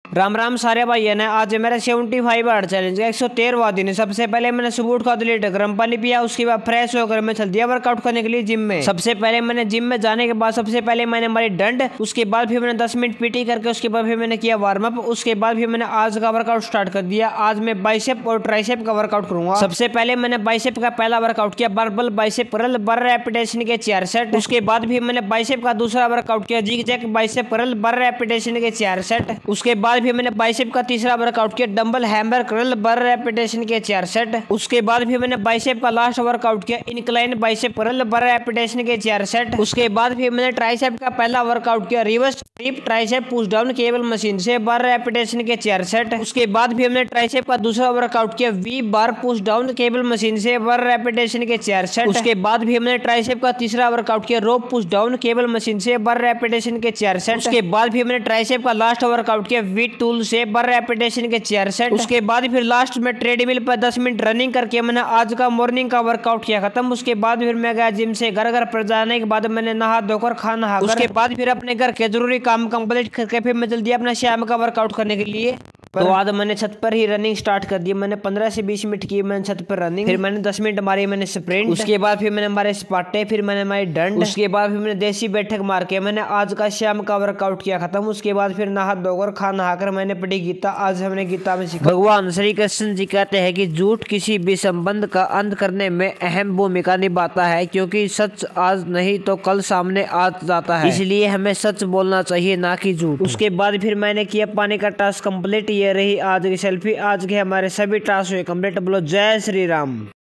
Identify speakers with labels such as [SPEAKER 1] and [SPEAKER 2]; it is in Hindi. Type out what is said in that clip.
[SPEAKER 1] राम राम सारे भाई ने। आज मेरा 75 हार्ड चैलेंज का 113वां दिन है। सबसे पहले मैंने सुबह उठा 2 लीटर गर्म पानी पिया। उसके बाद फ्रेश होकर मैं चल दिया वर्कआउट करने के लिए जिम में। सबसे पहले मैंने जिम में जाने के बाद सबसे पहले मैंने मारी डंड। उसके बाद फिर मैंने 10 मिनट पीटी करके उसके बाद फिर मैंने किया वार्म अप। उसके बाद फिर मैंने आज का वर्कआउट स्टार्ट कर दिया। आज मैं बाइसेप और ट्राइसेप का वर्कआउट करूंगा। सबसे पहले मैंने बाइसेप का पहला वर्कआउट किया, बारबल बाइसेप कर्ल 12 रेपिटेशन के 4 सेट। उसके बाद फिर मैंने बाइसेप का दूसरा वर्कआउट किया, जिग जैक बाइसेप कर्ल 12 रेपिटेशन के 4 सेट। उसके बाद फिर मैंने बाइसेप का तीसरा वर्कआउट किया, डंबल हैमर कर्ल 12 रेपिटेशन के 4 सेट। उसके बाद फिर मैंने बाइसेप का लास्ट वर्कआउट किया, इंक्लाइन बाइसेप कर्ल 12 रेपिटेशन के 4 सेट। उसके बाद फिर मैंने ट्राइसेप का पहला वर्कआउट किया, reverse grip tricep push down cable machine से 12 रेपिटेशन के 4 सेट। उसके बाद फिर मैंने ट्राइसेप का दूसरा वर्कआउट किया, V bar push down cable machine से 12 रेपिटेशन के 4 सेट। उसके बाद फिर मैंने ट्राइसेप का तीसरा वर्कआउट किया, rope push down cable machine से 12 रेपिटेशन के 4 सेट। उसके बाद फिर मैंने ट्राइसेप का लास्ट वर्कआउट किया, वी टूल से 12 रेपिटेशन के 4 सेट। उसके बाद फिर लास्ट में ट्रेडमिल पर 10 मिनट रनिंग करके मैंने आज का मॉर्निंग का वर्कआउट किया खत्म। उसके बाद फिर मैं गया जिम से। घर पर जाने के बाद मैंने नहा धोकर खाना खाकर उसके बाद फिर अपने घर के जरूरी काम कंप्लीट करके फिर मैं जल्दी अपना शाम का वर्कआउट करने के लिए। तो आज मैंने छत पर ही रनिंग स्टार्ट कर दी। मैंने 15 से 20 मिनट की मैंने छत पर रनिंग। फिर मैंने 10 मिनट मारी मैंने स्प्रिंट। उसके बाद फिर मैंने मारे स्पाटे। फिर मैंने मारी डंड। उसके बाद फिर मैंने देसी बैठक मार के मैंने आज का शाम का वर्कआउट किया खत्म। उसके बाद फिर नहा धोकर खाना खाकर मैंने पढ़ी गीता। आज हमने गीता में सीखा, भगवान श्री कृष्ण जी कहते हैं कि झूठ किसी भी संबंध का अंत करने में अहम भूमिका निभाता है, क्योंकि सच आज नहीं तो कल सामने आ जाता है। इसलिए हमें सच बोलना चाहिए, ना कि झूठ। उसके बाद फिर मैंने किया पानी का टास्क कंप्लीट। ये रही आज की सेल्फी। आज के हमारे सभी टास्क हुए कंप्लीट। बोलो जय श्री राम।